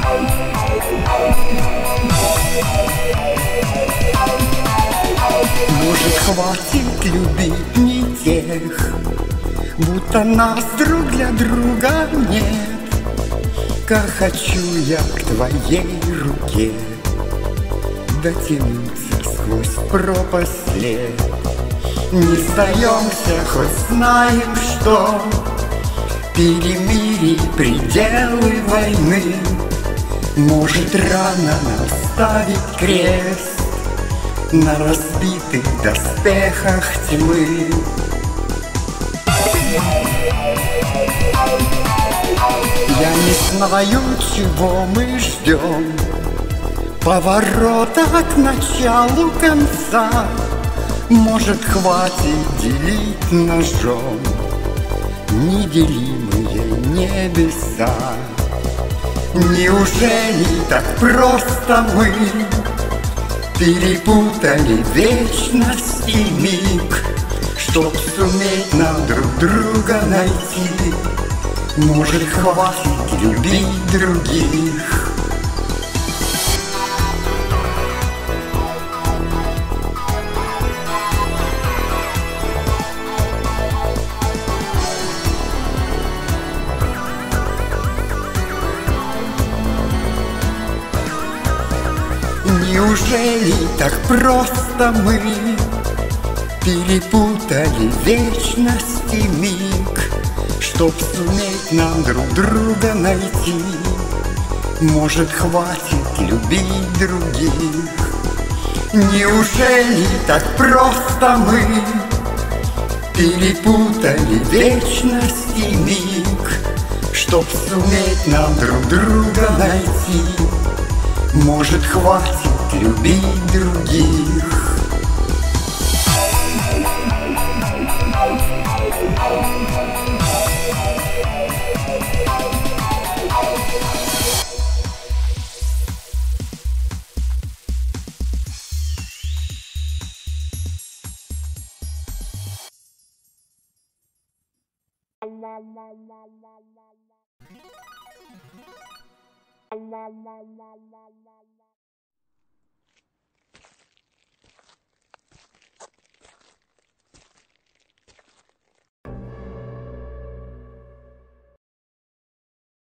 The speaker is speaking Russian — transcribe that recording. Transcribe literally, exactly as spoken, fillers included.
Может, хватит любить не тех, будто нас друг для друга нет. Как хочу я к твоей руке дотянуться сквозь пропасть лет. Не сдаемся, хоть знаем, что перемирий пределы войны. Может, рано нам ставить крест на разбитых доспехах тьмы. Я не знаю, чего мы ждем, поворота к началу конца. Может, хватит делить ножом неделимые небеса. Неужели так просто мы перепутали вечность и миг, чтоб суметь нам друг друга найти? Может, хватит любить других? Неужели так просто мы перепутали вечность и миг, чтоб суметь нам друг друга найти? Может, хватит любить других? Неужели так просто мы перепутали вечность и миг, чтоб суметь нам друг друга найти? Может, хватит любить других? La la la la la la la la la la la la